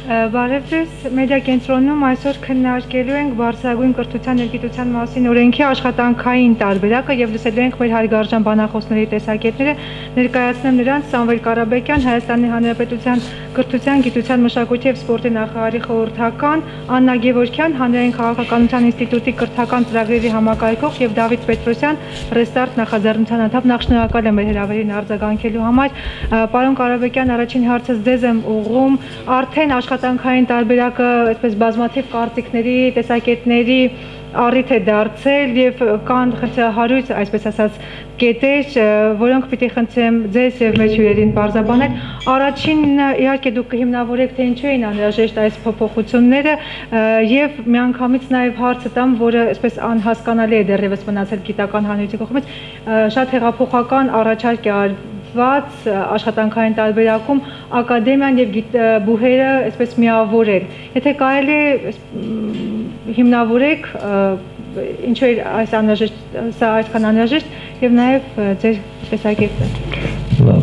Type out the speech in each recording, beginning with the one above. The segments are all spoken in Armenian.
Բարև ձեզ, մեդիա կենտրոնում այսօր քննարկելու ենք բարձրագույն կրթության և գիտության մասին օրենքի աշխատանքային տարբերակը և լսելու ենք մեր հարգարժան բանախոսների տեսակետները, ներկայացնեմ նրանց Սամվել Կարաբեկյան, Հայաստանի Հանրապետության կրթության, գիտության, մշակույթի և սպորտի նախարարի խորհրդական, Աննա Գևորգյան, Հանրային քաղաքականության ինստիտուտի կրթական ծրագրերի համակարգող և Դավիթ Պետրոսյան, Restart նախաձեռնության անդամ։ Նախ շնորհակալ եմ մեր հրավերին արձագանքելու համար։ Պարոն Կարաբեկյան, առաջին հարցս ձեզ եմ ուղղում, արդեն աշխատանքային տարբերակը այդպես բազմաթիվ կարծիքների, տեսակետների առիթ է դարձել եւ կան հարույց, այսպես ասած, կետեր, որոնք պիտի խնդրեմ ձեզ եւ մեր հյուրերին բարձրաբանել։ Առաջինը իհարկե դուք կհիմնավորեք, թե ինչու էին անհրաժեշտ այս փոփոխությունները եւ միանգամից նաեւ հարցը տամ, որը այսպես անհասկանալի է դեռևս մնացել գիտական հանրության կողմից, շատ հեղափոխական առաջարկ է արված աշխատանքային տարբերակում ակադեմիան եւ բուհերը այսպես միավորել։ Եթե կարելի է հիմնավորեք ինչու է այս անհրաժեշտ, սա այսքան անհրաժեշտ եւ նաեւ ձեր տեսակետը։ Լավ։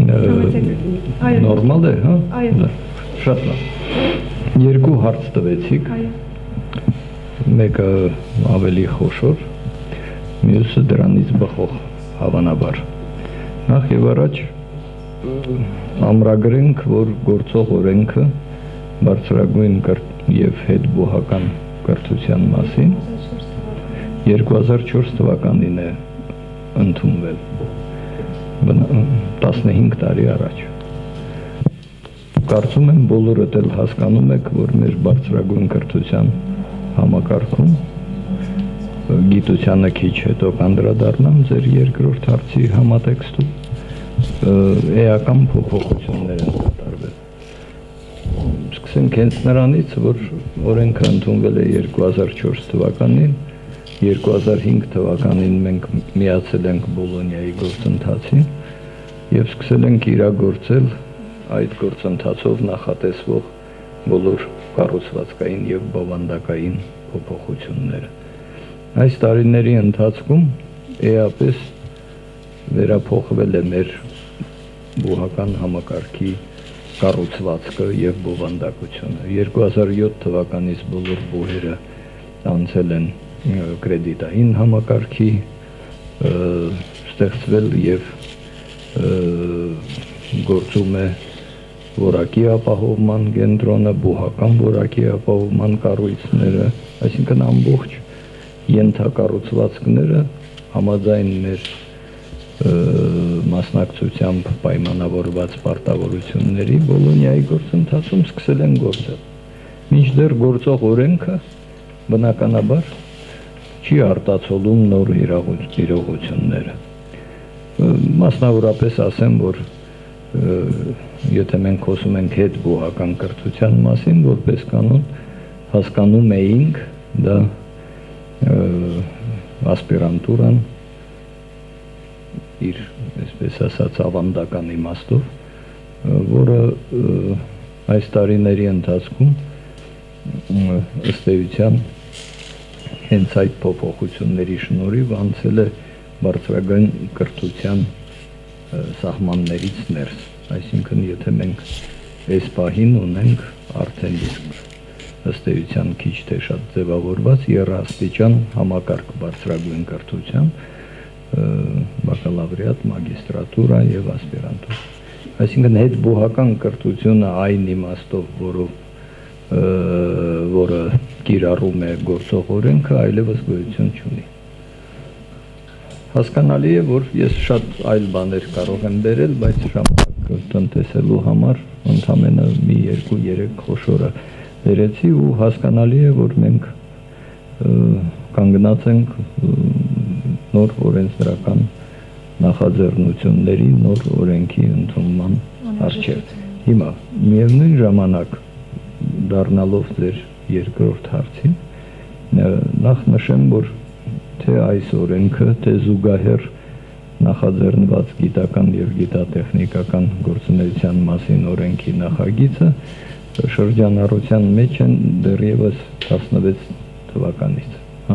Նորմալ է, հա? Այո։ Շատ լավ։ Երկու հարց տվեցիք։ Այո։ Մեկը ավելի խոշոր, մյուսը դրանից բխող, հավանաբար։ Նախ եւ առաջ ամրագրենք, որ գործող օրենքը բարձրագույն եւ հետբուհական կրթության մասին 2004 թվականին է ընդունվել, 15 տարի առաջ։ Կարծում եմ բոլորդ էլ հասկանում եք, որ մեր բարձրագույն կրթության համակարգում գիտությանը քիչ հետո կանդրադառնամ ձեր երկրորդ հարցի համատեքստում էական փոփոխություններ են կատարվել։ Սկսենք հենց նրանից, որ օրենքը ընդունվել է 2004 թվականին, 2005 թվականին մենք միացել ենք Բոլոնիայի գործընթացին եւ սկսել ենք իրագործել այդ գործընթացով նախատեսվող բոլոր կառուցվածքային եւ բովանդակային փոփոխությունները։ Այս տարիների ընթացքում էապես վերափոխվել է մեր բուհական համակարգի կառուցվածքը եւ բովանդակությունը։ 2007 թվականից բոլոր բուհերը անցել են կրեդիտային համակարգի, ստեղծվել եւ գործում է որակի ապահովման կենտրոնը, բուհական որակի ապահովման կառույցները, այսինքն ամբողջ ենթակառուցվածքները համաձայն մեր մասնակցությամբ պայմանավորված պարտավորությունների Բոլոնիայի գործընթացում սկսել են գործել։ Մինչդեռ գործող օրենքը բնականաբար չի արտացոլում նոր իրողությունները։ Մասնավորապես ասեմ, որ եթե մենք խոսում ենք հետբուհական կրթության մասին, որպես կանոն հասկանում էինք դա ասպիրանտուրան իր, այսպես ասած, ավանդական իմաստով, որը այս տարիների ընթացքում ըստ էության հենց այդ փոփոխությունների շնորհիվ անցել է բարձրագույն կրթության սահմաններից ներս, այսինքն եթե մենք այս պահին ունենք արդեն ըստ էության քիչ թե շատ ձևավորված եռաստիճան համակարգ բարձրագույն կրթության, բակալավրիատ, մագիստրատուրա եւ ասպիրանտուրա։ Այսինքն հետբուհական կրթությունը այն իմաստով, որը կիրառում է գործող օրենքը, այլևս գոյություն չունի։ Հասկանալի է, որ ես շատ այլ բաներ կարող եմ բերել, բայց ժամանակ տնտեսելու համար ընդամենը մի 2-3 խոշորը բերեցի ու հասկանալի է, որ մենք կանգնած ենք նոր օրենսդրական նախաձեռնությունների, նոր օրենքի ընդունման առջև։ Հիմա միևնույն ժամանակ դառնալով ձեր երկրորդ հարցին, նախ նշեմ, որ թե այս օրենքը, թե զուգահեռ նախաձեռնված գիտական եւ գիտատեխնիկական գործունեության մասին օրենքի նախագիծը շրջանառության մեջ են դեռևս 16 թվականից, հա,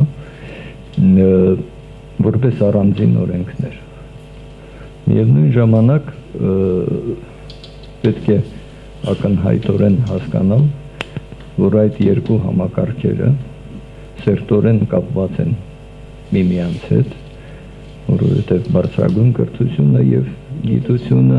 որպես առանձին օրենքներ։ Միևնույն ժամանակ պետք է ակնհայտորեն հասկանալ, որ այդ երկու համակարգերը սերտորեն կապված են միմյանց հետ, որովհետև բարձրագույն կրթությունը եւ գիտությունը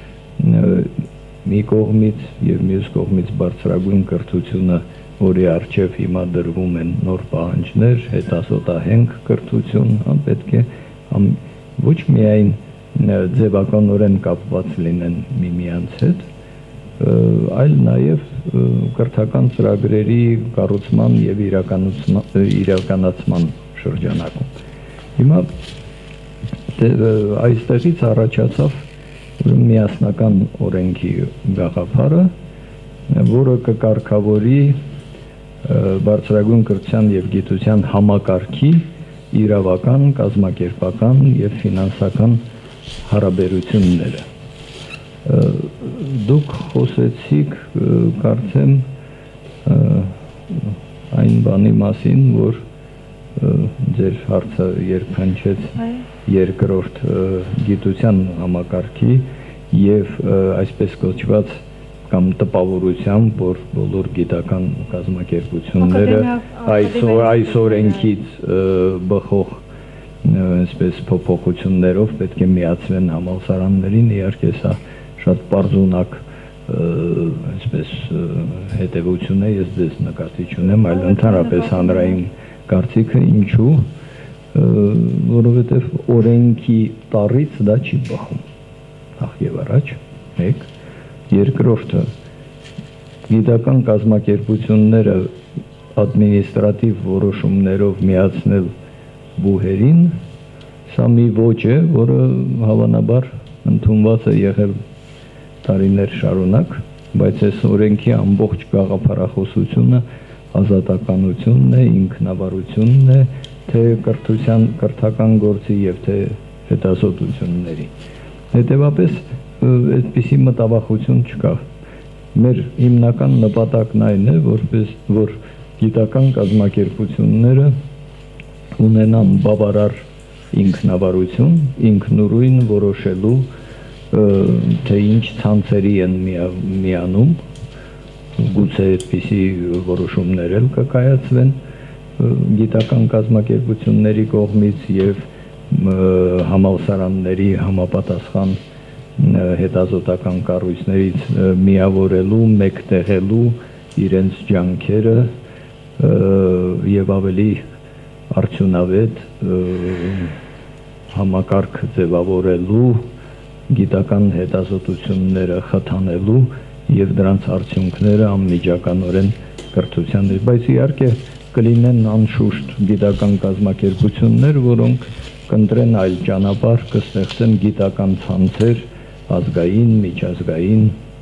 մի կողմից եւ մյուս կողմից բարձրագույն կրթությունը, որի առջև հիմա դրվում են նոր պահանջներ, հետազոտահենք կրթություն, պետք է ոչ միայն ձևականորեն կապված լինեն միմյանց հետ, այլ նաև կրթական ծրագրերի կառուցման եւ իրականացման շրջանակում։ Հիմա այստեղից առաջացավ միասնական օրենքի գաղափարը, որը կկարգավորի բարձրագույն կրթության եւ գիտության համակարգի իրավական, կազմակերպական եւ ֆինանսական հարաբերությունները։ Դուք խոսեցիք, կարծեմ, այն բանի մասին, որ ձեր հարցը երբ հնչեց երկրորդ գիտության համակարգի եւ այսպես կոչված կամ տպավորությամբ, որ բոլոր գիտական կազմակերպությունները այս օրենքից բխող այսպես փոփոխություններով պետք է միացվեն համալսարաններին, իհարկե սա շատ պարզունակ այսպես հետևություն է, ես դες նկատի չունեմ, այլ ընդհանրապես հանրային կարծիքը ինչու, որովհետև օրենքի տառից դա չի բխում, նախ եւ առաջ, մեկ, երկրորդը գիտական կազմակերպությունները ադմինիստրատիվ որոշումներով միացնել բուհերին, սա մի ոճ է, որը հավանաբար ընդունված է եղել տարիներ շարունակ, բայց այս օրենքի ամբողջ գաղափարախոսությունը ազատականությունն է, ինքնավարությունն է, թե կրթական գործի եւ թե հետազոտությունների։ Հետևաբար այդպիսի մտավախություն չկա։ Մեր հիմնական նպատակն այն է, որ գիտական կազմակերպությունները ունենան բավարար ինքնավարություն, ինքնուրույն որոշելու, թե ինչ ցանցերի են միանում, գուցե այդպիսի որոշումներ էլ կկայացվեն գիտական կազմակերպությունների կողմից եւ համալսարանների համապատասխան հետազոտական կառույցներից միավորելու, մեկտեղելու իրենց ջանքերը եւ ավելի արդյունավետ համակարգ ձևավորելու, գիտական հետազոտությունները խթանելու եւ դրանց արդյունքները անմիջականորեն կրթության, բայց իհարկե կլինեն անշուշտ գիտական կազմակերպություններ, որոնք կընտրեն այլ ճանապարհ, կստեղծեն գիտական ցանցեր, ազգային, միջազգային,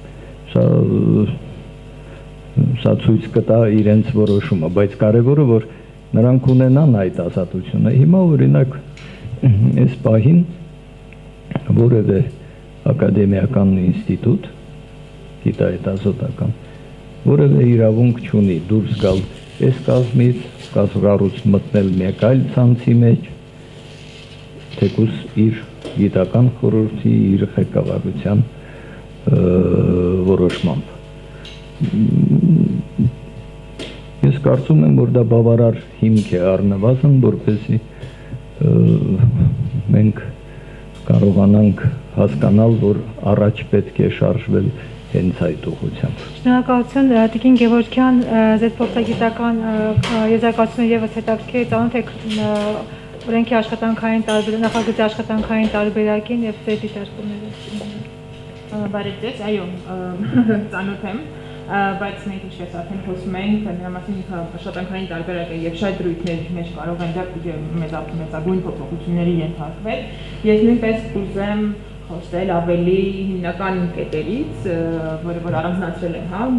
սա ցույց կտա իրենց որոշումը, բայց կարևորը որ նրանք ունենան այդ ազատությունը։ Հիմա օրինակ այս պահին որևէ ակադեմիական ինստիտուտ, գիտահետազոտական, որևէ իրավունք չունի դուրս գալ այս կազմից, կառույց մտնել մեկ այլ ցանցի մեջ, թեկուզ իր գիտական խորհրդի, իր ղեկավարության որոշմամբ։ Ես կարծում եմ, որ դա բավարար հիմք է առնվազն, որպեսզի մենք կարողանանք հասկանալ, որ առաջ պետք է շարժվել հենց այդ ուղղությամբ։ Շնորհակալություն, Տիկին Գևորգյան, ձեր փորձագիտական եզրակացությունը եւս հետաքրքիր է, ծանոթ եք օրենքի աշխատանքային նախագծի աշխատանքային տարբերակին եւ ձեր դիտարկումները։ Բարև ձեզ, այո, ծանոթ եմ, բայց մենք ինչպես արդեն խոսում ենք, նրա մասին աշխատանքային տարբերակը եւ շատ դրույթների մեջ կարող են մեծագույն փոփոխությունների ենթարկվել։ Ես նույնպես կուզեմ խոսել ավելի հիմնական կետերից, որ առանձնացրել են,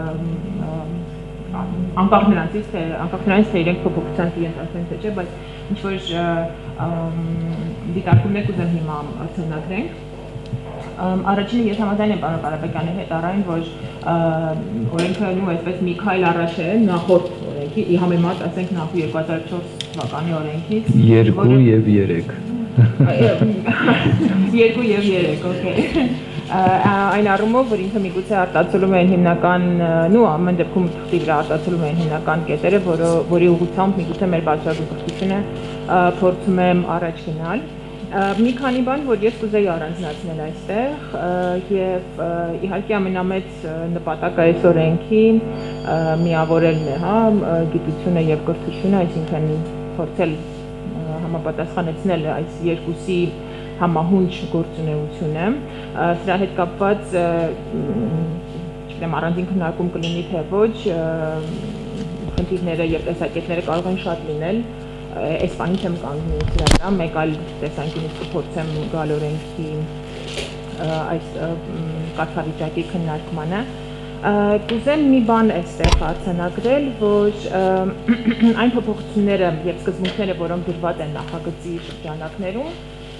անկախ նրանից, թե իրենք փոփոխության կենտրոնացվեն թե չէ, բայց ինչ-որ դիտարկումներ կուզեմ հիմա արձանագրենք։ Առաջինը ես համաձայն եմ պարոն Կարապետյանի հետ առայն, որ օրենքը այսպես մի քայլ առաջ է նախորդ օրենքի, ի համեմատ ասենք նախ 2004 թվականի օրենքից։ 2 եւ 3 2 եւ 3, օքեյ։ Այն առումով, որ ինքը միգուցե արտացոլում են հիմնական ու ամեն դեպքում թղթի վրա արտացոլում են հիմնական կետերը, որի ուղղությամբ միգուցե մեր բարձրագույն կրթությունը փորձում եմ առաջ գնալ։ Մի քանի բան, որ ես կուզեի առանձնացնել այստեղ, եւ իհարկե ամենամեծ նպատակը այս օրենքի միավորելն է, հա, գիտությունը եւ կրթությունը, այսինքն փորձել համապատասխանեցնել այս երկուսի համահունչ գործունեությունը, սրա հետ կապված, չգիտեմ, առանձին քննարկում կլինի թե ոչ, խնդիրները եւ տեսակետները կարող են շատ լինել, այս բանից եմ կանգնի սրա վրա, մեկ այլ տեսանկյունից կփորձեմ գալ օրենքի այս կարգավիճակի քննարկմանը։ Կուզեմ մի բան այստեղ արձանագրել, որ այն փոփոխությունները եւ սկզբունքները, որոնք դրված են նախագծի շրջանակներում,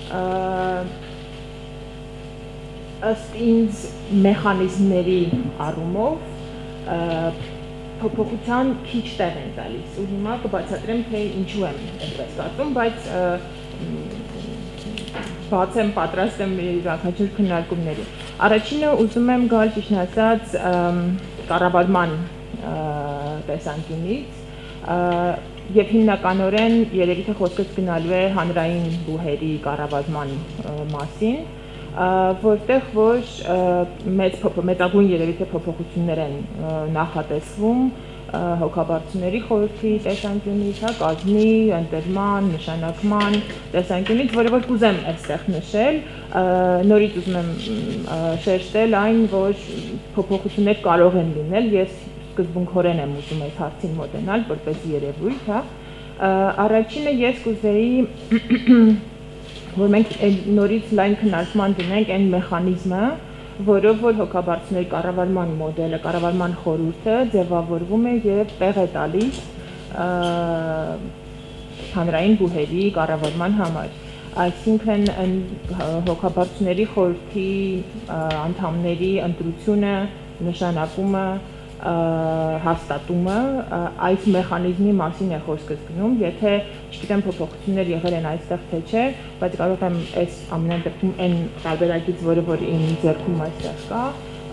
ըստ ինձ մեխանիզմների առումով փոփոխության քիչ տեղ են տալիս ու հիմա կբացատրեմ թե ինչու եմ այդպես կարծում, բայց բաց եմ պատրաստ եմ յուրաքանչյուր քննարկումների։ Առաջինը ուզում եմ գալ ճիշտ ասած կառավարման տեսանկյունից եւ հիմնականորեն երևի թե խոսքս գնալու է հանրային բուհերի կառավարման մասին, որտեղ որ մեծագույն երևի թե փոփոխություններ են նախատեսվում հոգաբարձուների խորհրդի տեսանկյունից, հա, կազմի, ընտրման, նշանակման տեսանկյունից, որը որ կուզեմ այստեղ նշել, նորից ուզում եմ շեշտել այն, որ փոփոխություններ կարող են լինել, ես սկզբունքորեն եմ ուզում այս հարցին մոտենալ, որպես երևույթ, հա, առաջինը ես կուզեի որ մենք նորից լայն քննարկման դնենք այն մեխանիզմը, որով որ հոգաբարձուների կառավարման մոդելը, կառավարման խորհուրդը ձևավորվում է եւ տեղ է տալիս հանրային բուհերի կառավարման համար։ Այսինքն հոգաբարձուների խորհրդի անդամների ընտրությունը, նշանակումը, հաստատումը այս մեխանիզմի մասին է խոսքս գնում, եթե չգիտեմ փոփոխություններ եղել են այստեղ թե չէ, բայց կարող եմ այս ամեն դեպքում այն տարբերակից, որը որ իմ ձեռքում այստեղ կա,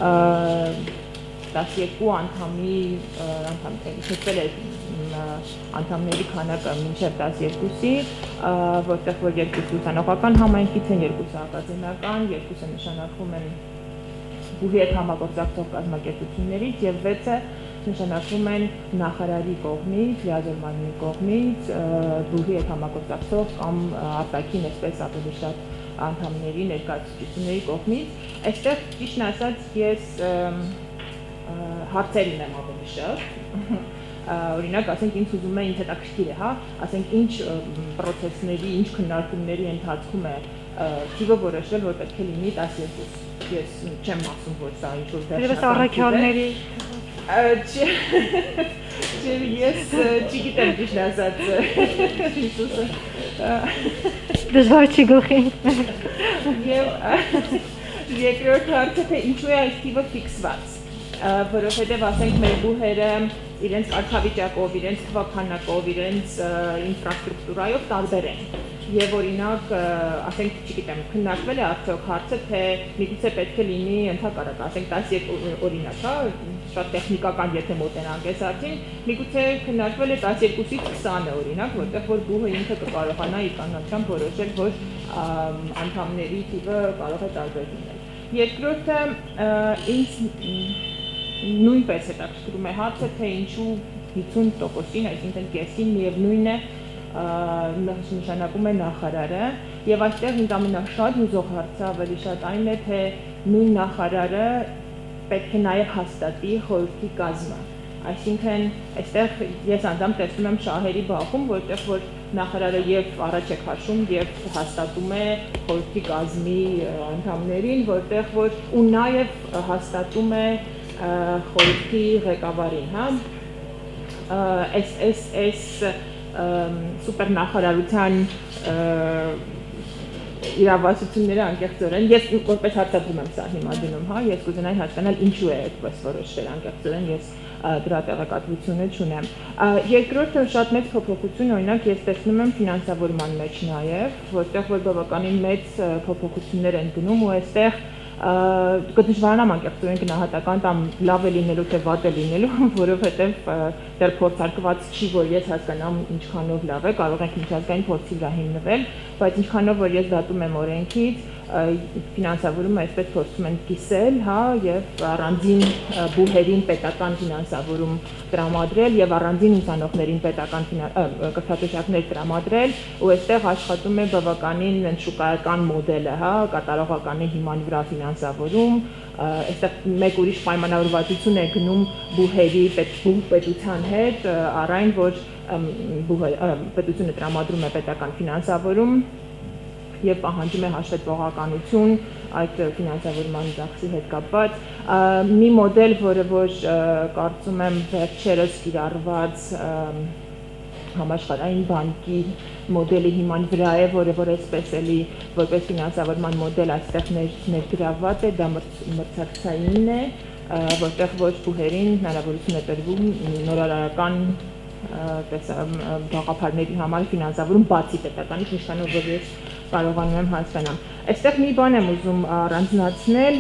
12 անդամի շեշտել է անդամների քանակը մինչև 12-ի, որտեղ որ երկուսը ուսանողական համայնքից են, երկուսը ակադեմիական, երկուսը նշանակվում են բուհի հետ համագործակցող կազմակերպություններից եւ 6-ը նշանակվում են նախարարի կողմից, լիազորմանի կողմից, բուհի հետ համագործակցող կամ արտաքին այսպես ավելի շատ անդամների ներկայացուցիչների կողմից։ Այստեղ ճիշտն ասած ես հարցեր ունեմ ավելի շատ։ Օրինակ, ասենք ինձ ուզում է ինձ հետաքրքիր է, հա, ասենք ինչ պրոցեսների, ինչ քննարկումների ընթացքում է թիվը որոշել, որ պետք է լինի 12։ Ես չեմ ասում, որ սա ինչ-որ Երևս առաքյալների ես չգիտեմ ճիշտ ասած Հիսուսը դժվար չի գլխի եւ երկրորդ հարցը թե ինչու է այս թիվը ֆիքսված, որովհետեւ ասենք մեր բուհերը իրենց կարգավիճակով, իրենց թվաքանակով, իրենց ինֆրաստրուկտուրայով տարբեր են։ Եվ օրինակ, ասենք, չգիտեմ, քննարկվել է արդյոք հարցը, թե միգուցե պետք է լինի ընդհակառակ, ասենք 12 օրինակ, հա, շատ տեխնիկական եթե մոտենանք այս հարցին, միգուցե քննարկվել է 12-ից 20-ը օրինակ, որտեղ որ բուհը ինքը կկարողանա իր կանոնությամբ որոշել, որ անդամների թիվը կարող է տարբեր լինել։ Երկրորդը ինձ նույնպես հետաքրքրում է հարցը, թե ինչու 50%-ին, այսինքն կեսին միևնույն է նշանակում է նախարարը եւ այստեղ ինձ ամենաշատ հուզող հարցը ավելի շատ այն է, թե նույն նախարարը պետք է նաեւ հաստատի խորհրդի կազմը։ Այսինքն այստեղ ես անդամ տեսնում եմ շահերի բախում, որտեղ որ նախարարը եւ առաջ է քաշում եւ հաստատում է խորհրդի կազմի անդամներին, որտեղ որ ու նաեւ հաստատում է խորհրդի ղեկավարին, հա։ Այս սուպերնախարարության իրավասությունները անկեղծորեն, ես որպես հարցադրում եմ սա հիմա դնում, հա, ես կուզենայի հասկանալ ինչու է այդպես որոշվել անկեղծորեն, ես դրա տեղեկատվությունը չունեմ։ Երկրորդը շատ մեծ փոփոխություն, օրինակ ես տեսնում եմ ֆինանսավորման մեջ նաև, որտեղ որ բավականին մեծ փոփոխություններ են գնում ու այստեղ կդժվարանամ անկեղծորեն գնահատական տամ լավ է լինելու թե վատ է լինելու, որովհետև դեռ փորձարկված չի, որ ես հասկանամ ինչքանով լավ է, կարող ենք միջազգային փորձի վրա հիմնվել, բայց ինչքանով որ ես դատում եմ օրենքից, ֆինանսավորումը այսպես փորձում են կիսել, հա, եւ առանձին բուհերին պետական ֆինանսավորում տրամադրել եւ առանձին ուսանողներին պետական կրթատեսակներ տրամադրել, ու այստեղ աշխատում է բավականին շուկայական մոդելը, հա, կատարողականի հիման վրա ֆինանսավորում, այստեղ մեկ ուրիշ պայմանավորվածություն է գնում բուհերի պետության հետ, առայն որ պետությունը տրամադրում է պետական ֆինանսավորում եւ պահանջում է հաշվետվողականություն այդ ֆինանսավորման ծախսի հետ կապված մի մոդել, որը որ կարծում եմ վերջերս կիրառված համաշխարհային բանկի մոդելի հիման վրա է, որը որ այսպես էլի որպես ֆինանսավորման մոդել այստեղ ներգրավված է, դա մրցակցային է, որտեղ ոչ բուհերին հնարավորություն է տրվում նորարարական գաղափարների համար ֆինանսավորում բացի պետականից, ինչքանով որ ես կարողանում եմ հասկանամ։ Այստեղ մի բան եմ ուզում առանձնացնել,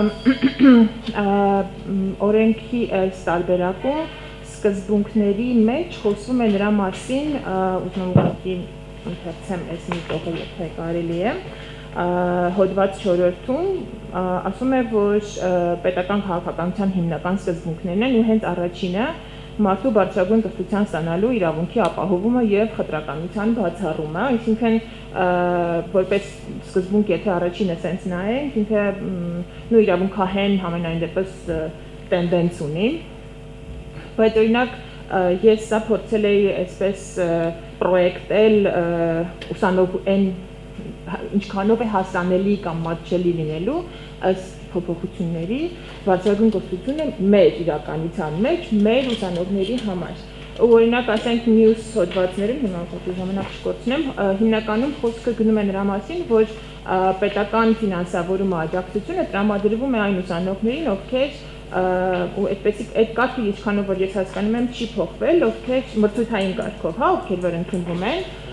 օրենքի այս տարբերակում սկզբունքների մեջ խոսվում է նրա մասին, ուզում եմ ուղղակի ընթերցեմ այս մի տողը, եթե կարելի է, հոդված 4-ում ասում է, որ պետական քաղաքականության հիմնական սկզբունքներն են ու հենց առաջինը մարդու բարձրագույն կրթության ստանալու իրավունքի ապահովումը եւ խտրականության բացառումը, այսինքն որպես սկզբունք, եթե առաջինը սենց նայենք, ինքը նույն իրավունքահեն համենայն դեպս տենդենս ունի, բայց օրինակ ես սա փորձել էի այսպես պրոյեկտել ուսանողին ինչքանով է հասանելի կամ մատչելի լինելու ըստ փոփոխությունների բարձրագույն կրթությունը մեր իրականության մեջ մեր ուսանողների համար։ Օրինակ ասենք մյուս հոդվածներում հիմա ժամանակ չկորցնեմ, հիմնականում խոսքը գնում է նրա մասին, որ պետական ֆինանսավորումը աջակցությունը տրամադրվում է այն ուսանողներին, ովքեր ու այդպես այդ կարգը ինչքանով որ ես հասկանում եմ չի փոխվել, ովքեր մրցութային կարգով, հա, ովքեր որ ընդունվում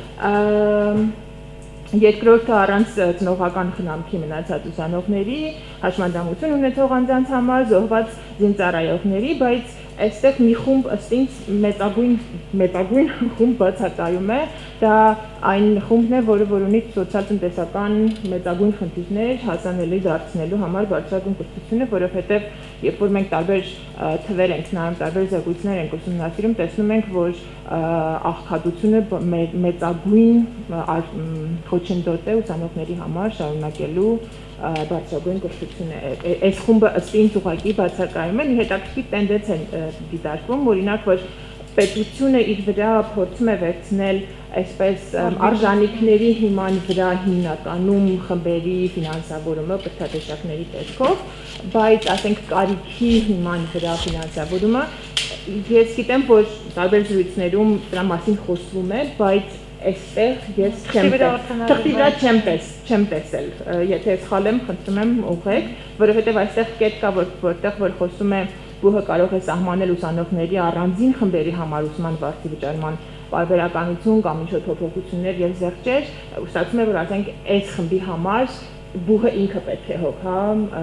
են երկրորդը առանց ծնողական խնամքի մնացած ուսանողների, հաշմանդամություն ունեցող անձանց համար, զոհված զինծառայողների, բայց այստեղ մի խումբ ըստ ինձ մեծագույն խումբ բացակայում է, դա այն խումբն է, որը որ ունի սոցիալ-տնտեսական մեծագույն խնդիրներ հասանելի դարձնելու համար բարձրագույն կրթությունը, որովհետև երբ որ մենք տարբեր թվեր ենք նայում, տարբեր զեկույցներ ենք ուսումնասիրում, տեսնում ենք, որ աղքատությունը մեծագույն խոչընդոտ է ուսանողների համար շարունակելու բարձրագույն կրթությունը։ Այս խումբը ըստ ինձ ուղղակի բացակայում է, մի հետաքրքիր տենդենս է դիտարկվում, օրինակ, որ պետությունը իր վրա փորձում է վերցնել այսպես արժանինքների հիման վրա հիմնականում խմբերի ֆինանսավորումը կրթատեսակների տեսքով, բայց ասենք կարիքի հիման վրա ֆինանսավորումը, ես գիտեմ, որ տարբեր զրույցներում դրա մասին խոսվում է, բայց այստեղ ես թղթի վրա չեմ տեսել, եթե սխալ եմ, խնդրում եմ ուղղեք, որովհետև այստեղ կետ կա, որտեղ որ խոսում է բուհը կարող է սահմանել ուսանողների առանձին խմբերի համար ուսման վարձի վճարման պարբերականություն կամ ինչ-որ փոփոխություններ եւ զեղչեր, ստացվում է, որ ասենք այս խմբի համար բուհը ինքը պետք է հոգա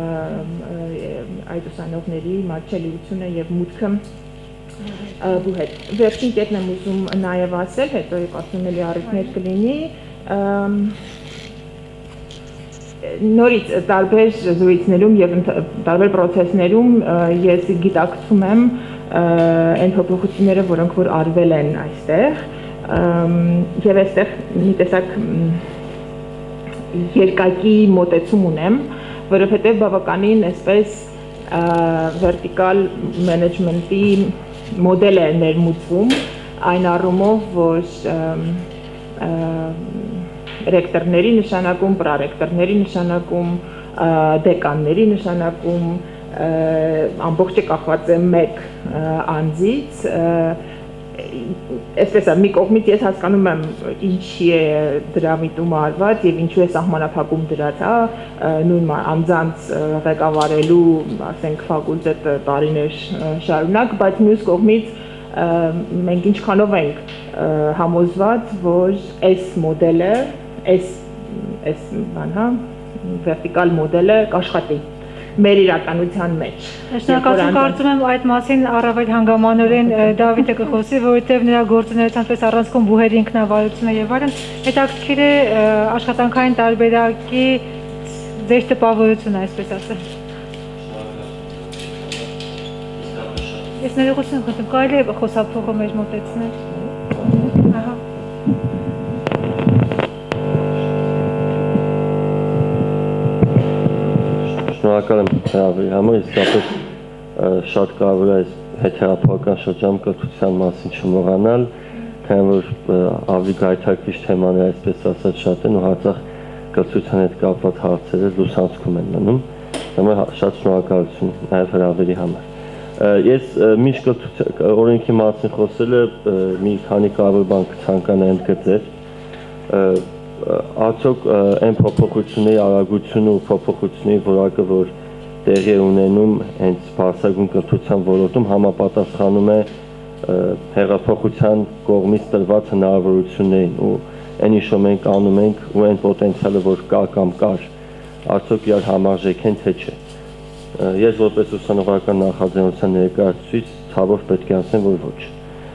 այդ ուսանողների մատչելիությունը եւ մուտքը բուհետ։ Վերջին կետն եմ ուզում նաև ասել, հետո կարծում եմ առիթներ կլինի, նորից տարբեր զրույցներում եւ տարբեր պրոցեսներում ես գիտակցում եմ այն փոփոխությունները, որոնք որ արվել են այստեղ, եւ այստեղ մի տեսակ երկակի մոտեցում ունեմ, որովհետեւ բավականին այսպես վերտիկալ մենեջմենտի մոդել է ներմուծվում այն առումով, որ ռեկտորների նշանակում, պրոռեկտորների նշանակում, դեկանների նշանակում, ամբողջը կախված է մեկ անձից, այսպես է, մի կողմից ես հասկանում եմ ինչի է դրա միտումը արված եւ ինչու է սահմանափակում դրած, նույն անձանց ղեկավարելու, ասենք, ֆակուլտետը տարիներ շարունակ, բայց մյուս կողմից մենք ինչքանով ենք համոզված, որ այս մոդելը, այս բան, հա, վերտիկալ մոդելը կաշխատի մեր իրականության մեջ։ Շնորհակալություն, կարծում եմ այդ մասին առավել հանգամանորեն Դավիթը կխոսի, որովհետև նրա գործունեության պես առանցքում բուհերի ինքնավարությունը եւ այլն, հետաքրքիր է աշխատանքային տարբերակի ձեր տպավորությունը, այսպես ասեմ։ Ես ներողություն խնդրում, կարելի է խոսափողը մեր մոտեցնել։ Ահա։ Շնորհակալ եմ հրավերի համար, իսկապես շատ կարևոր է հետհեղափոխական շրջանում կրթության մասին չմոռանալ, քանի որ ավելի գայթակղիչ թեմաները, այսպես ասած, շատ են ու հաճախ կրթության հետ կապված հարցերը լուսանցքում են մնում։ Համար շատ շնորհակալություն նաև հրավերի համար։ Ես միշտ օրենքի մասին խոսելը մի քանի կարևոր բան կցանկանայի ընդգծել։ Արդյոք այն փոփոխությունների արագությունը ու փոփոխությունների որակը, որ տեղի է ունենում հենց բարձրագույն կրթության ոլորտում, համապատասխանում է հեղափոխության կողմից տրված հնարավորություններին ու այն ինչ մենք անում ենք ու այն պոտենցիալը, որ կա կամ կար, արդյոք իրար համարժեք են թե չէ։ Ես որպես ուսանողական նախաձեռնության ներկայացուցիչ ցավով պետք է ասեմ, որ ոչ։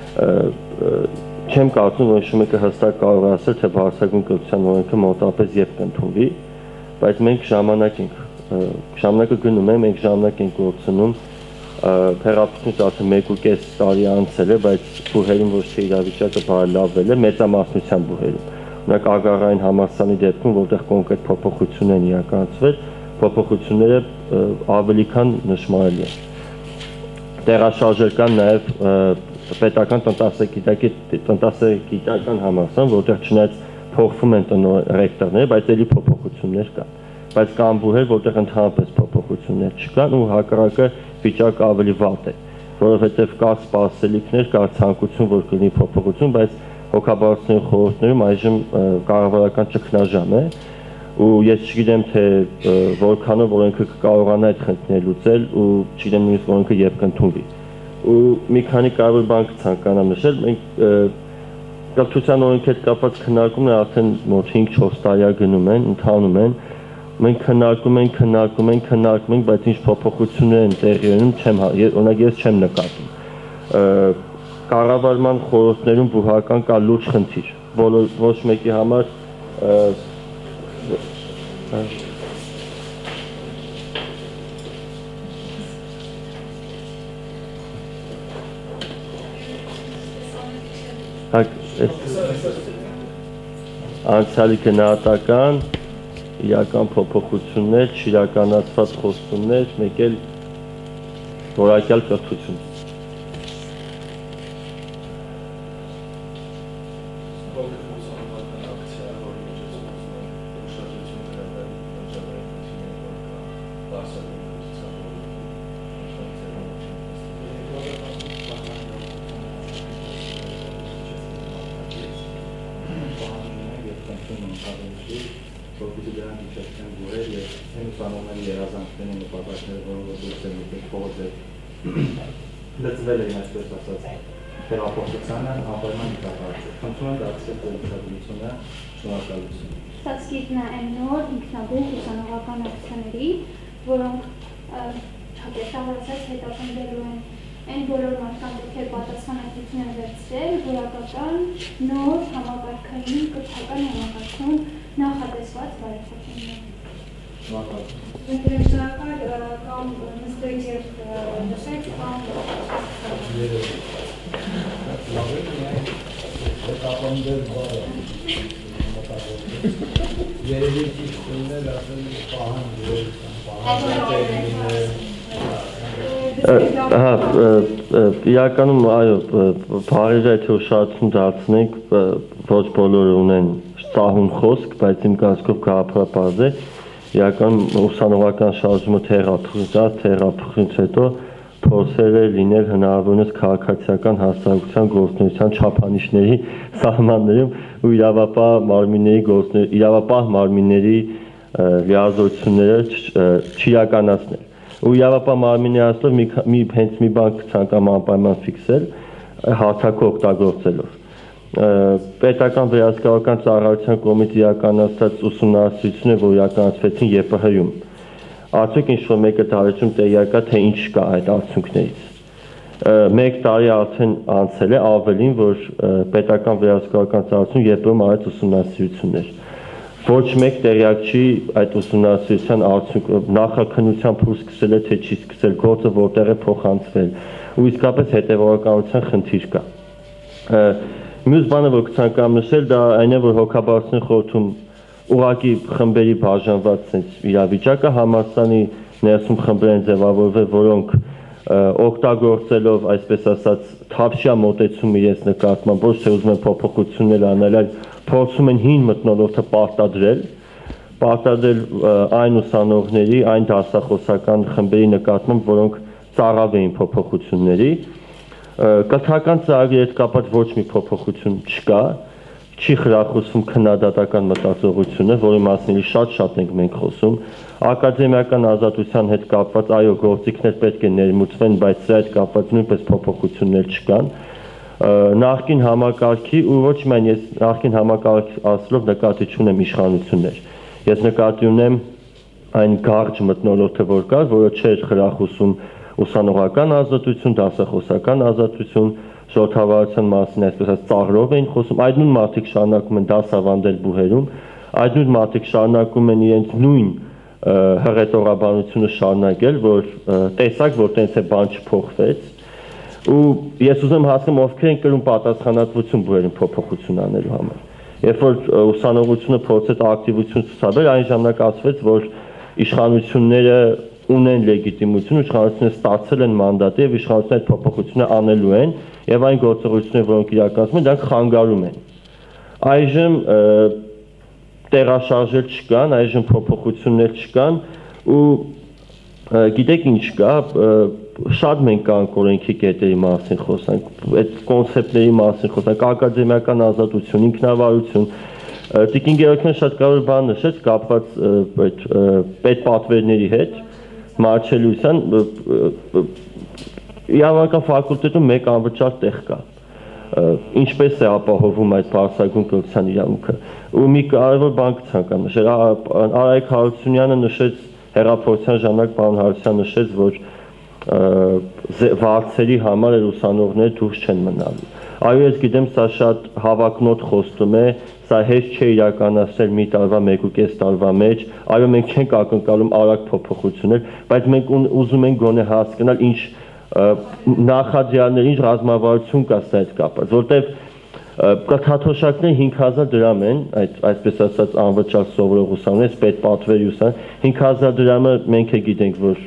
Չեմ կարծում, որ շմեկը հստակ կարող է ասել, թե բարձրագույն կրթության օրենքը մոտավորապես երբ կընդունվի, բայց մենք ժամանակը գնում ենք, մենք ժամանակ ենք գործնում, հեղափոխությունից արդեն 1.5 տարի անցել է, բայց բուհերում ոչ թե իրավիճակը բարելավվել է, մեծամասնության բուհերում։ Օրինակ Ագարային համալսարանի դեպքում, որտեղ կոնկրետ փոփոխություններ են իրականացվել, փոփոխությունները ավելի քան նշմարելի են։ Տեղաշարժեր կան նաև պետական տնտեսագիտական համալսարան, որտեղ չնայած փոխվում են ռեկտորները, բայց ելի փոփոխություններ կան։ Բայց կան բուհեր, որտեղ ընդհանրապես փոփոխություններ չկան ու հակառակը վիճակը ավելի վատ է, որովհետև կա սպասելիքներ, կա ցանկություն, որ կլինի փոփոխություն, բայց հոգաբարձությունների խորհուրդներում այժմ կառավարական ճգնաժամ է ու ես չգիտեմ թե որքանով օրենքը կկարողանա այդ խնդիրները լուծել ու չգիտեմ նույնիսկ օրենքը երբ կընդունվի։ Ու մի քանի կարևոր բան կցանկանամ նշել, մենք կրթության օրենքի հետ կապված քննարկումները արդեն մոտ 5-4 տարի գնում են, ընթանում են։ Մենք քննարկում ենք, բայց ինչ փոփոխություններ են տեղի ունենում, օրինակ ես չեմ նկատում։ Կառավարման խորհուրդներում բուհական կա լուրջ խնդիր, ոչ մեկի համար անցյալի գնահատական, իրական փոփոխություններ, չիրականացված խոստումներ, մեկ էլ որակյալ կրթություն։ որպեսզի դրանք իջեցնեն բուհեր եւ այն ուսանողների երազանքներն ու նպատակները, որոնք դուրս են եկել փողոցը լծվել են, այսպես ասած, հեղափոխությանը անպայման դիտարկել։ Խնդրում եմ դարձնել դեպքաբնությունը, շնորհակալություն։ Ստատսկիզն է նոր ինքնաբուխ ուսանողական ակցիաների, որոնք չափեցավորած հետապնդելու են այն բոլոր մարդկանց, ովքեր պատասխանատվություն են վերցրել որակական նոր համակարգային կրթական համակարգում նախատեսված բարեփոխումներ։ Շնորհակալություն։ Կամ նստեք եւ նշեք կամ երևի ճիշտներ ասել իրականում այո, բարերը թե ուշադրություն դարձնենք, ոչ բոլորը ունեն սահուն խոսք, բայց իմ կարծիքով գաղափարապարզ է, իրականում ուսանողական շարժումը թերապխությունից հետո փորձել է լինել հնարավորինս քաղաքացիական հասարակության գործունեության չափանիշների սահմաններում ու իրավապահ մարմինների լիազորությունները չիրականացնել։ Ու իրավապահ մարմինների ասելով հենց մի բան կցանկամ անպայման ֆիքսել, հարթակը օգտագործելով։ Պետական վերահսկողական ծառայության կողմից իրականացած ուսումնասիրությունները, որ իրականացվեցին ԵՊՀ-ում, Արդյոք ինչ-որ մեկը տարեջում տեղյակ է, թե ինչ կա այդ արդյունքներից։ 1 տարի արդեն անցել է, ավելին, որ պետական վերահսկողական ծառայությունում երբեմն արեց ուսումնասիրություններ։ Ոչ մեկ տեղյակ չի այդ ուսումնասիրության արդյունքը, նախաքննության փուլ սկսել է, թե չի սկսել, գործը որտեղ է փոխանցվել, ու իսկապես հետևողականության խնդիր կա։ Մյուս բանը, որ կցանկանամ նշել, դա այն է, որ հոգաբարձության խորհրդում ուղղակի խմբերի բաժանված իրավիճակը համալսարանի ներսում խմբեր են ձևավորվել, որոնք օգտագործելով, այսպես ասած, թավշյա մոտեցում իրենց նկատմամբ, ոչ թե ուզում են փոփոխություններ անել, այլ փորձում են հին մթնոլորտը պարտադրել այն ուսանողների, այն դասախոսական խմբերի նկատմամբ, որոնք ծառավ էին փոփոխությունների։ Կրթական ծրագրի հետ կապված ոչ մի փոփոխություն չկա, չի խրախուսվում քննադատական մտածողությունը, որի մասին շատ ենք մենք խոսում, ակադեմիական ազատության հետ կապված, այո, գործիքներ պետք է ներմուծվեն, բայց սրա հետ կապված նույնպես փոփոխություններ չկան։ Նախկին համակարգի ու ոչ միայն ես նախկին համակարգ ասելով նկատի չունեմ իշխանություններ։ Ես նկատի ունեմ այն գարջ մթնոլորտը, որ կար, որը չէր խրախուսում ուսանողական ազատություն, դասախոսական ազատություն, ժողովրդավարության մասին, այսպես ասած, ծաղրով էին խոսում, այդ նույն մարդիկ շարունակում են դասավանդել բուհերում, այդ նույն մարդիկ շարունակում են իրենց նույն հռետորաբանությունը շարունակել, որ տեսակ, որ տենց է բան չփոխվեց, ու ես ուզում հասկանամ ովքեր են կրում պատասխանատվություն բուհերում փոփոխություն անելու համար։ Երբ որ ուսանողությունը փորձեց ակտիվություն ցուցաբերել, այն ժամանակ ասվեց, որ իշխանությունները ունեն լեգիտիմություն, իշխանությունները ստացել են մանդատ եւ իշխանությունները այդ փոփոխությունը անելու են եւ այն գործողությունները, որոնք իրականացնում են, դրանք խանգարում են։ Այժմ տեղաշարժեր չկան, այժմ փոփոխություններ չկան ու գիտեք ինչ կա, շատ մենք կանք օրենքի կետերի մասին խոսանք, այդ կոնցեպտների մասին խոսանք, ակադեմիական ազատություն, ինքնավարություն, Տիկին Գերոյանը շատ կարևոր բան նշեց կապված պետպատվերների հետ, Մարչելյուսյան, իրավական ֆակուլտետում մեկ անվճար տեղ կա, ինչպես է ապահովում այդ բարձրագույն կրթության իրավունքը, ու մի կարևոր բան կցանկանամ նշել, Արայք Հարությունյանը նշեց, հեղափոխության ժամանակ պարոն Հարությունյանը նշեց, որ վարձերի համար ուսանողները դուրս չեն մնալու։ Այո, ես գիտեմ, սա շատ հավակնոտ խոստում է, սա հեշտ չէ իրականացնել մի տարվա, 1.5 տարվա մեջ, այո, մենք չենք ակնկալում արագ փոփոխություններ, բայց մենք ուզում ենք գոնե հասկանալ ինչ նախադրյալներ, ինչ ռազմավարություն կա սա հետ կապված, որտեղ կրթաթոշակները 5000 դրամ են, այսպես ասած անվճար սովորող ուսանողներ, պետպատվերի ուսանող, 5000 դրամը մենք է գիտենք, որ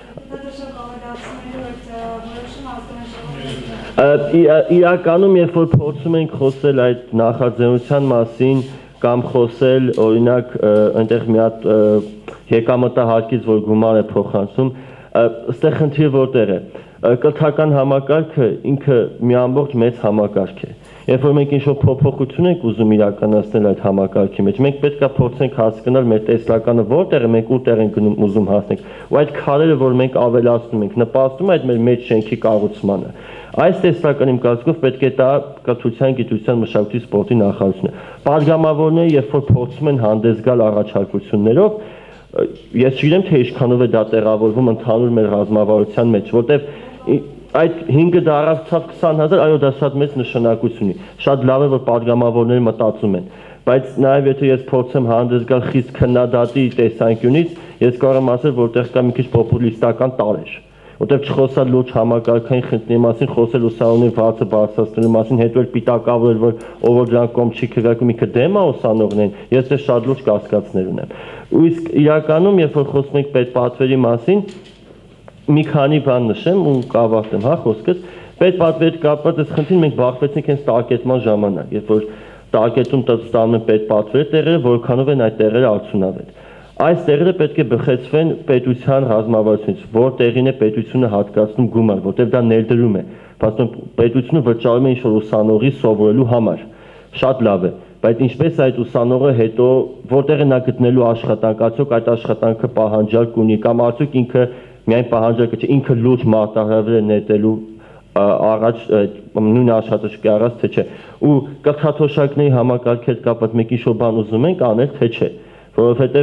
իրականում, երբ որ փորձում ենք խոսել այդ նախաձեռնության մասին կամ խոսել, օրինակ, այնտեղ մի հատ եկամտահարկից, որ գումար է փոխանցում, այստեղ խնդիրը որտեղ է։ Կրթական համակարգը ինքը մի ամբողջ մեծ համակարգ է։ Երբ որ մենք ինչ-որ փոփոխություն ենք ուզում իրականացնել այդ համակարգի մեջ, մենք պետք է փորձենք հասկանալ մեր տեսլականը որտեղ է, մենք ուտեղ ենք գնում ուզում հասնենք, ու այդ քարերը, որ մենք ավելացնում ենք, նպաստում այդ մեր մեծ շենքի կառուցմանը։ Այս տեսլականը իմ կարծիքով պետք է տա կրթության, գիտության, մշակույթի, սպորտի նախարարությունը։ Պատգամավորները, երբ որ փորձում են հանդես գալ առաջարկություններով, ես չգիտեմ, թե ինչքանով է դա տեղավորվում ընդհանուր մեր ռազմավարության մեջ, որտեղ այդ 5 դարավցավ 20000, այո, դա շատ մեծ նշանակություն ունի։ Շատ լավ է, որ պատգամավորները մտածում են, բայց նաև եթե ես փորձեմ հանդես գալ խիստ քննադատի տեսանկյունից, ես կարող եմ ասել, որտեղ կա մի քիչ պոպուլիստական տարեր, որտեղ չխոսալ լուրջ համակարգային խնդիրների մասին, խոսել ուսանողների վարձը բարձրացնելու մասին, հետո էլ պիտակավորել, որ ով որ դրանք կողմ չի քվեարկում, ինքը դեմ է ուսանողներին, ես դեռ շատ լուրջ կասկածներ ունեմ։ Ու իսկ իրականում, երբ որ խոսում ենք պետպատվերի մասին, մի քանի բան նշեմ ու կավարտեմ, հա, խոսքս, պետպատվերի կապված այս խնդիրը մենք բախվեցինք հենց տարկետման ժամանակ, երբ որ տարկետում ստանում են պետպատվերի տեղերը, որքանով են այդ տեղերը արդյունավետ։ Այս տեղերը պետք է բխեցվեն պետության ռազմավարությունից, որ տեղին է պետությունը հատկացնում գումար, որտեղ դա ներդրում է, փաստորեն պետությունը վճարում է ինչ-որ ուսանողի սովորելու համար, շատ լավ է, բայց ինչպես այդ ուսանողը հետո որտեղ է նա գտնելու աշխատանք, արդյոք այդ աշխատանքը պահանջարկ ունի կամ արդյոք ինքը միայն պահանջարկը չէ, ինքը լուրջ մարտահրավեր է նետելու առաջ նույն աշխատաշկի առած թե չէ, ու կրթաթոշակների համակարգի հետ կապված մեկ ինչ-որ բան ուզում ենք անել թե չէ, որովհետև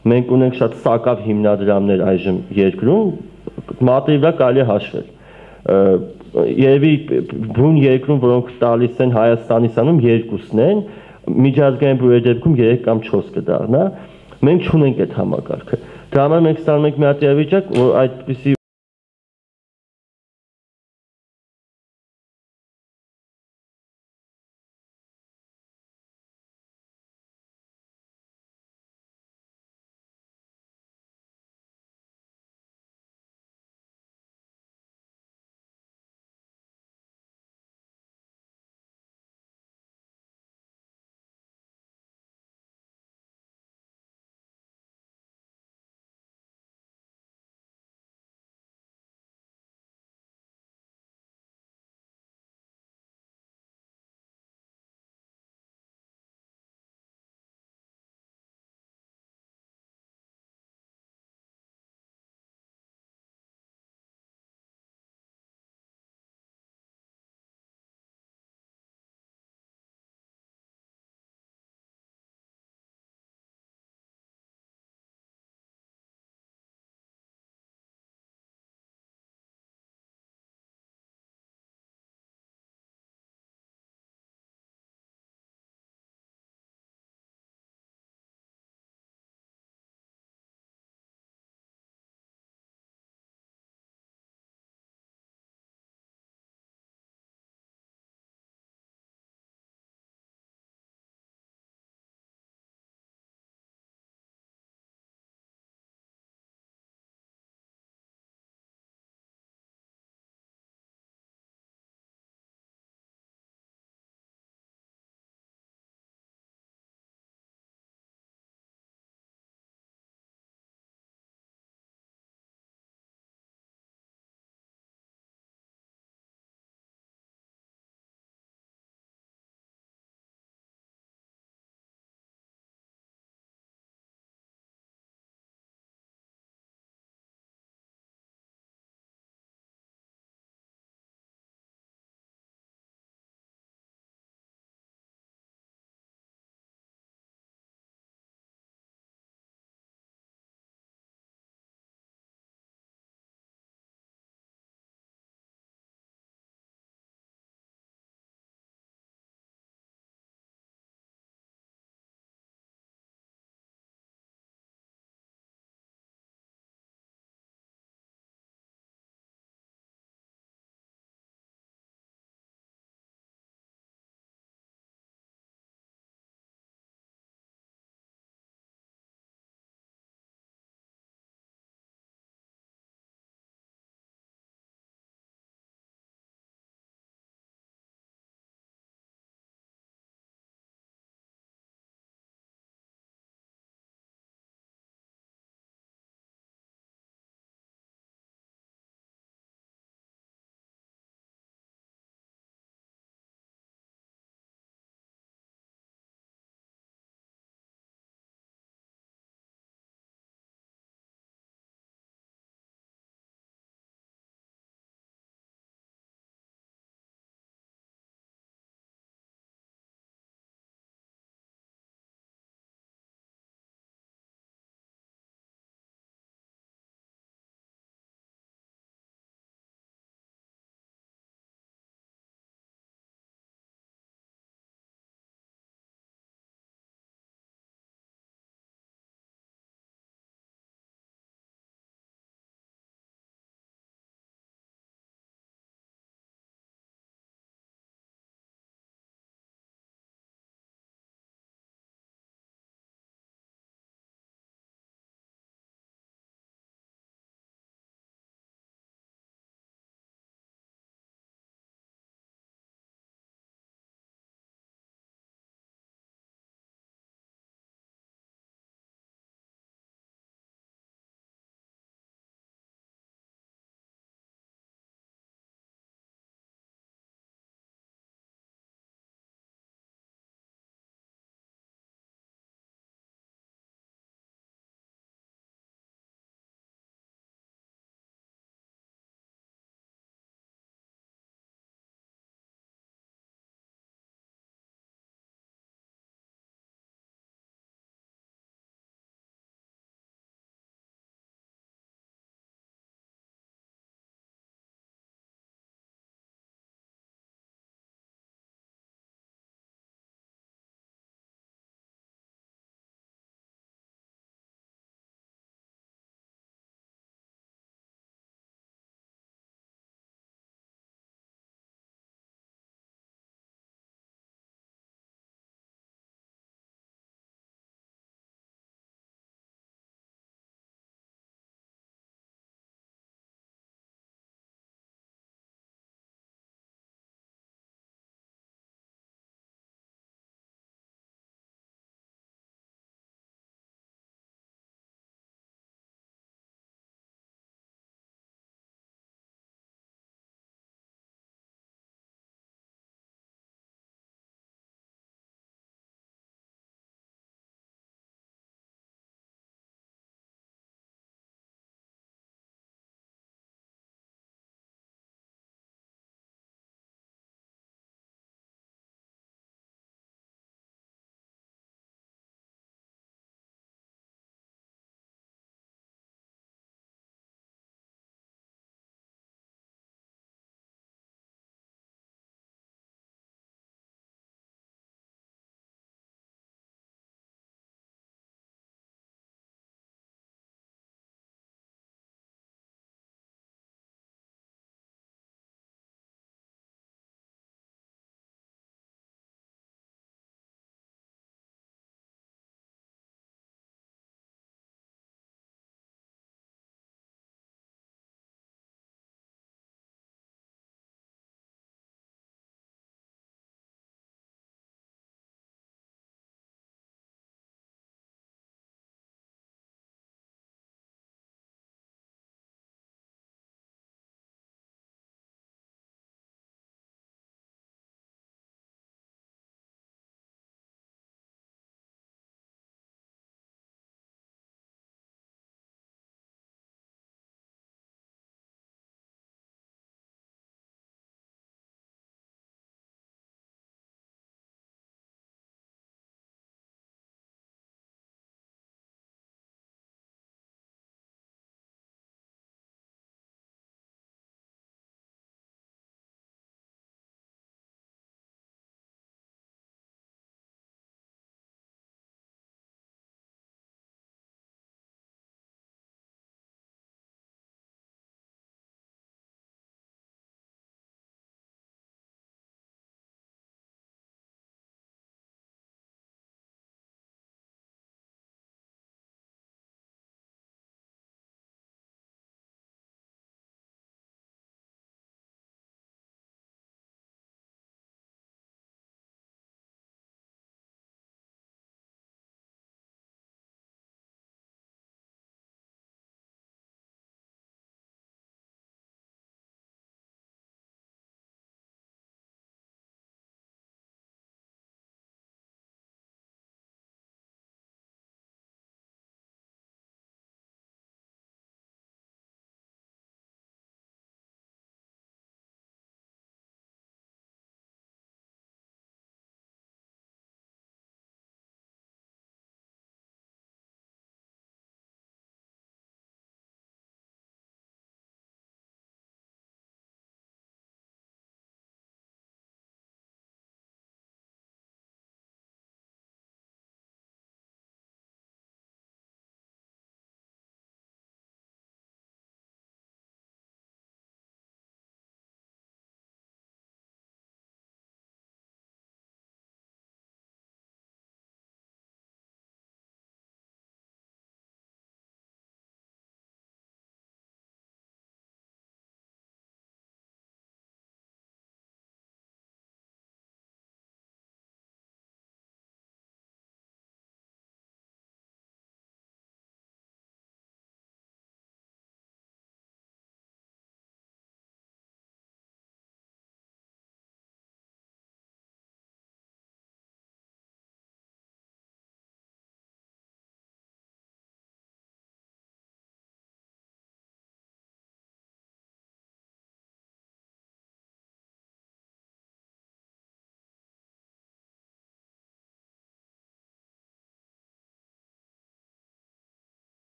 մենք ունենք շատ սակավ հիմնադրամներ այժմ երկրում, մատի վրա կարելի է հաշվել։ Երևի բուն երկրում, որոնք տալիս են Հայաստանիսանում երկուսն են, միջազգային բուրերի դեպքում 3 կամ 4 կդառնա, մենք չունենք այդ համակարգը։ Դա համար մենք ստանում ենք մի հատ իրավիճակ, որ այդպիսի